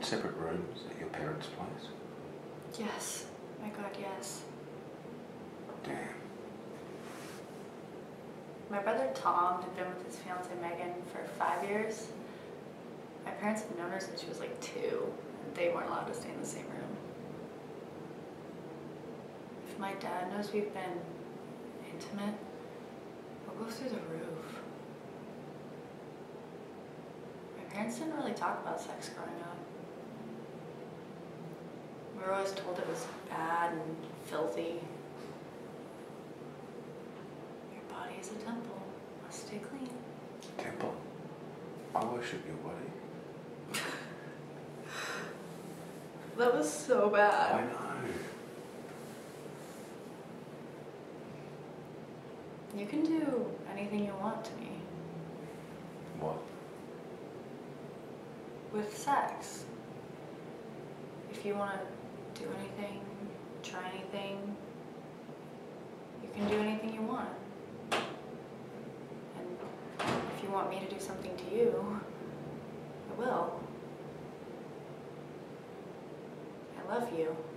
in separate rooms at your parents' place? Yes. My God, yes. Damn. My brother Tom had been with his fiancée Megan for 5 years. My parents had known her since she was like 2, and they weren't allowed to stay in the same room. If my dad knows we've been intimate, we'll go through the roof. My parents didn't really talk about sex growing up. We were always told it was bad and filthy. Your body is a temple. Must stay clean. Temple? I worship your body. That was so bad. I know. You can do anything you want to me. What? With sex. If you want to do anything, try anything, you can do anything you want. And if you want me to do something to you, I will. I love you.